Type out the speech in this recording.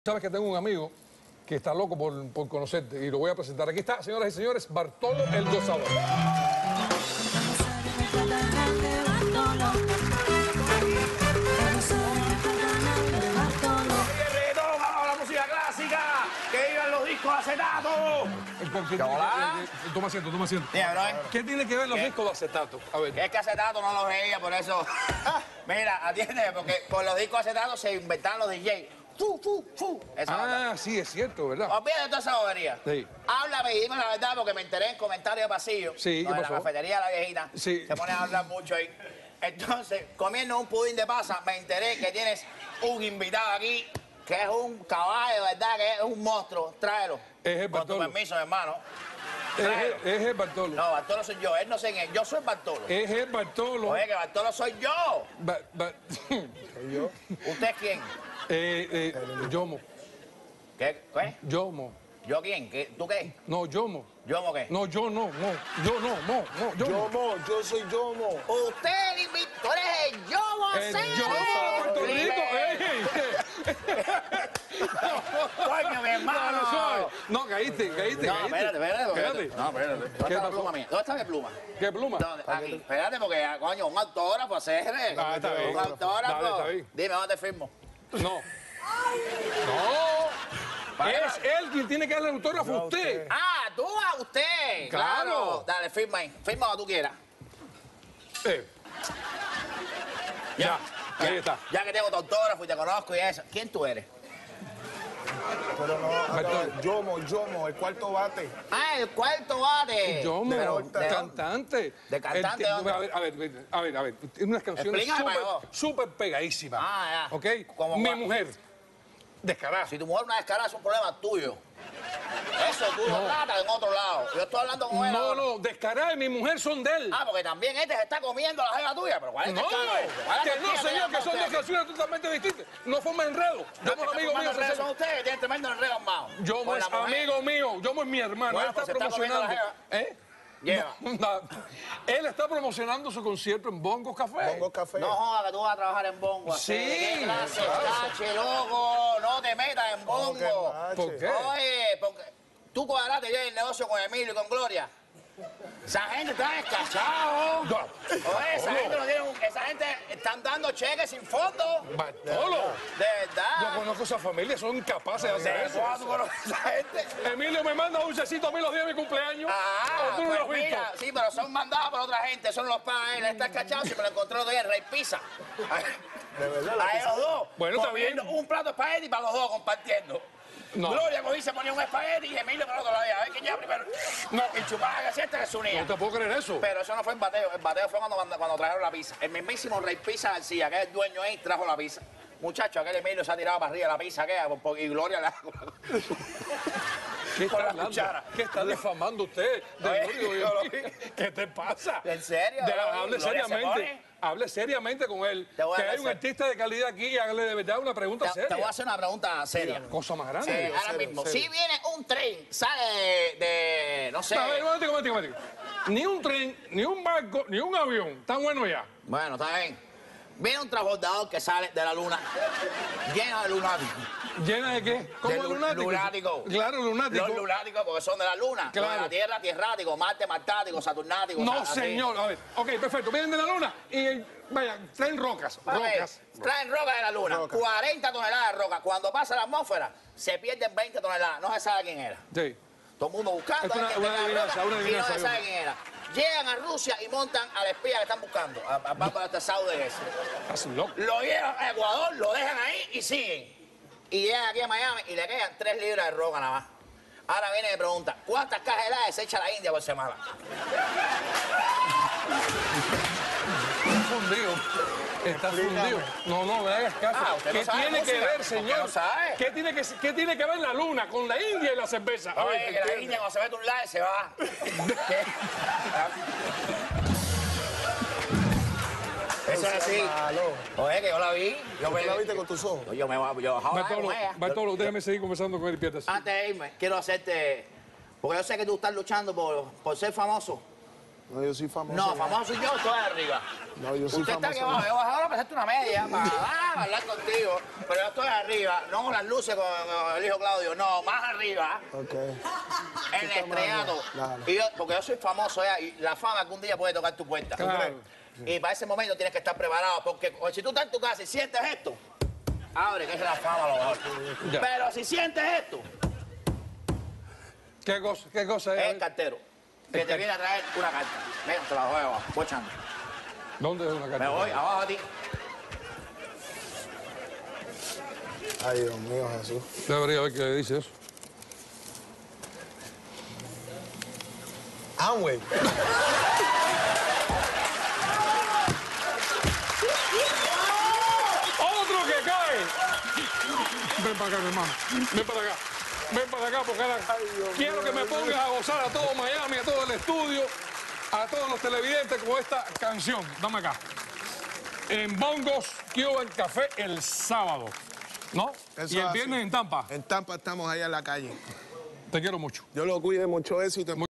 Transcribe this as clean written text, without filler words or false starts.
Sabes que tengo un amigo que está loco por conocerte y lo voy a presentar. Aquí está, señoras y señores, Bartolo el Gozador. La música clásica, que iban los discos acetato. Toma asiento, toma asiento. Mira, bro. ¿Qué tiene que ver los discos de acetato? A ver. Es que acetato no los veía, por eso. Mira, atiende, porque con los discos acetatos se inventaron los DJs. Esa Sí, es cierto, ¿verdad? olvídate de toda esa bobería. Sí. Háblame y dime la verdad, porque me enteré en comentarios de pasillo. Sí, ¿qué En pasó? la cafetería de la viejita. Sí. Se pone a hablar mucho ahí. Entonces, comiendo un pudín de pasa, me enteré que tienes un invitado aquí, que es un caballo, ¿verdad? Que es un monstruo. Tráelo. Es el Con tu Bartolo. permiso, hermano. Es el Bartolo. No, Bartolo soy yo. Él no sé quién es. Yo soy Bartolo. Es el Bartolo. Oye, que Bartolo soy yo. ¿Soy yo? ¿Usted es quién? Yomo. ¿Qué? ¿Qué? Yomo. ¿Yo quién? ¿Tú qué? No, Yomo. ¿Yo qué? No, yo no. Yo no. Yomo, yo soy Yomo. Usted el invitado. Tú eres el Yomo El Cero. Yomo de Puerto Rico. Coño, mi hermano. No, caíste. No, espérate. Espérate. No, espérate. ¿Dónde está la pasó? pluma mía? ¿Dónde está mi pluma? ¿Qué pluma? ¿Dónde? Aquí. Espérate, porque, coño, un autógrafo, hacer. Está bien. Un autógrafo. Dale, está bien. Dime, ¿dónde te firmo? No. Es él quien tiene que darle el autógrafo a usted. Ah, tú a usted. Claro. Dale, firma ahí. Firma cuando tú quieras. Ya, ahí está. Ya que tengo tu autógrafo y te conozco y eso. ¿Quién tú eres? Pero no, Bartolo. Yomo, el cuarto bate. Ah, el cuarto bate. Yomo, ¿De cantante. ¿De cantante dónde? A ver. Tiene unas canciones Explícame, por favor. súper pegadísimas. Ah, ya. ¿Ok? ¿Cómo Mi cuál? mujer. Descarada. Si tu mujer una descarada es un problema tuyo. Eso tú lo tratas en otro lado. Yo estoy hablando con él. No, descarada y mi mujer son de él. Ah, porque también este se está comiendo la jeva tuya. Pero ¿cuál es No, descarado? ¿Cuál es que no, descarado? señor, que son dos canciones totalmente distintas. No forman enredo. Yomo es amigo mío. Son César. ustedes que tienen tremendo enredo armado. Yomo Con es la mujer. amigo mío. Yomo es mi hermano. Bueno, Él está pues se está comiendo promocionando. la ¿Eh? Lleva. No. Él está promocionando su concierto en Bongos Café. Pongo café. No jodas que tú vas a trabajar en bongo. Sí, ¿Qué clase, claro. tache, loco? No te metas en bongo. ¿Por qué? Oye, porque tú cuadraste ya el negocio con Emilio y con Gloria. Esa gente está descachado. No. Oye, esa gente no tiene esa gente están dando cheques sin fondo. Bartolo. De verdad. Yo conozco a esa familia, son incapaces de hacer ¿De eso. cuándo tú conoces a esa gente? Emilio me manda dulcecito a mí los días de mi cumpleaños. Ah, ¿O tú no pues lo has visto? mira, sí, pero son mandados por otra gente, son los pagas, él está cachado, si me lo encontré otro día en Rey Pizza. De verdad. A ellos dos. Bueno, está comiendo bien. un plato de espagueti para los dos compartiendo. No. Gloria cogí se ponía un espagueti y Emilio por otro lado. A ver quién ya primero. No, y chupaba que siente que se unía. No te puedo creer eso. Pero eso no fue el bateo. El bateo fue cuando trajeron la pizza. El mismísimo Rey Pizza García, que es el dueño ahí, trajo la pizza. Muchacho, aquel Emilio se ha tirado para arriba la pizza y Gloria la... ¿Qué con está la hablando? cuchara. ¿Qué está difamando usted? Oye, ¿Qué te pasa? ¿En serio? Hable Gloria se seriamente. pone. Hable seriamente con él. Te voy a Que hay un hacer- artista de calidad aquí y hágale de verdad una pregunta Te voy a seria. hacer una pregunta seria. Cosa más grande. Ahora mismo, serio. si viene un tren, sale de no sé... A ver, un momentico. Ni un tren, ni un barco, ni un avión. Está bueno ya. Bueno, está bien. Viene un transbordador que sale de la luna lleno de lunáticos. ¿Llena de qué? ¿Cómo De lunático? lunático. Claro, lunático. Los lunáticos porque son de la luna. Claro. Los de la Tierra, tierráticos. Marte, martáticos. Saturnáticos. No, así. señor. A ver, ok, perfecto. Vienen de la luna y, vaya, traen rocas. A ver, Rocas. traen roca de la luna. Roca. 40 toneladas de roca. Cuando pasa la atmósfera, se pierden 20 toneladas. No se sabe quién era. Sí. Todo el mundo buscando. Es una- a ver quién una tenga adivinanza, roca, una y no adivinanza, se sabe quién era. Llegan a Rusia y montan al espía que están buscando. A Bárbara Tesao de ese. Estás loco. Lo llevan a Ecuador, lo dejan ahí y siguen. Y llegan aquí a Miami y le quedan 3 libras de roca nada más. Ahora viene y me pregunta, ¿cuántas cajas de helada se echa la India por semana? Está fundido. Está fundido. No le hagas caso. Ah, usted no ¿Qué sabe tiene que música. ver, ¿Por qué señor? no sabe? ¿Qué tiene que ver la luna con la India y la cerveza? A ver, Oye, que la ¿entiende? India cuando se mete un like se va. ¿Qué? Eso es así. Malo. Oye, que yo la vi. ¿Tú la viste con tus ojos? Yo bajaba con ella. Bartolo, déjame seguir conversando con él y pierdas. Antes de irme, quiero hacerte... Porque yo sé que tú estás luchando por ser famoso. No, yo soy famoso. No, ya. famoso yo estoy arriba. No, yo soy Usted está famoso. aquí abajo, yo bajo ahora para hacerte una media, para hablar contigo. Pero yo estoy arriba, no con las luces con el hijo Claudio, no, más arriba. Ok. En el estrellato. Dale. Y yo, porque yo soy famoso ya, y la fama algún día puede tocar tu puerta. Claro. Y para ese momento tienes que estar preparado, porque si tú estás en tu casa y sientes esto, abre, que es la fama a lo mejor. Ya. Pero si sientes esto, ¿Qué cosa es es? el cartero, que te viene a traer una carta. Mira, te la voy abajo, voy echando. ¿Dónde es una carta? Me voy abajo a ti. Ay, Dios mío, Jesús. Debería ver qué le dice eso. Amway. ¡Otro que cae! Ven para acá, mi hermano. Ven para acá. Ven para acá porque ahora quiero que me pongas a gozar a todo Miami, a todo el estudio, a todos los televidentes con esta canción. Dame acá. En Bongos Cuban Café el sábado, ¿no? Eso Y el es así. viernes en Tampa. En Tampa estamos allá en la calle. Te quiero mucho. Yo lo cuide, mucho éxito.